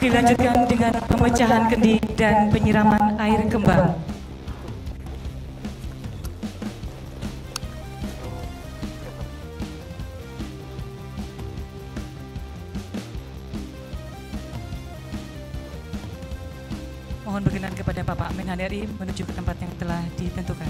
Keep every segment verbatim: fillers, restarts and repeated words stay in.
Dilanjutkan dengan pemecahan kendi dan penyiraman air kembang. Mohon berkenan kepada Bapak Menhan R I menuju ke tempat yang telah ditentukan.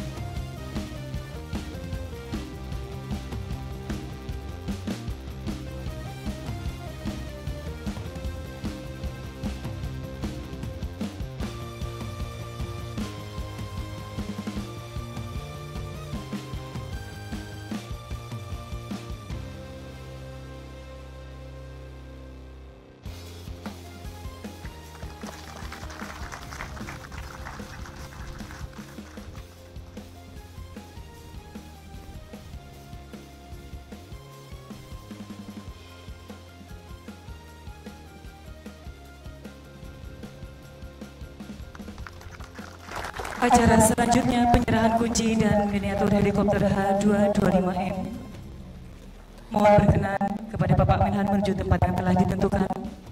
Acara selanjutnya penyerahan kunci dan miniatur helikopter H dua dua lima M. Mohon berkenan kepada Bapak Menhan menuju tempat yang telah ditentukan.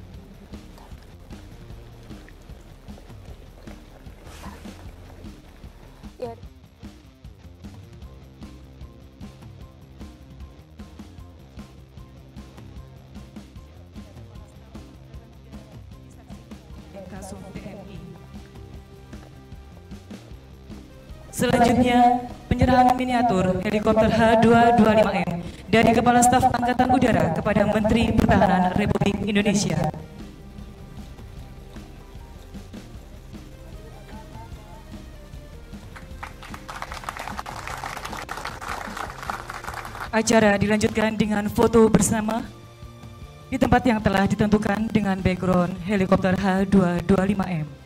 Ya. Kasum T N I. Selanjutnya, penyerahan miniatur helikopter H dua dua lima M dari Kepala Staf Angkatan Udara kepada Menteri Pertahanan Republik Indonesia. Acara dilanjutkan dengan foto bersama di tempat yang telah ditentukan dengan background helikopter H dua dua lima M.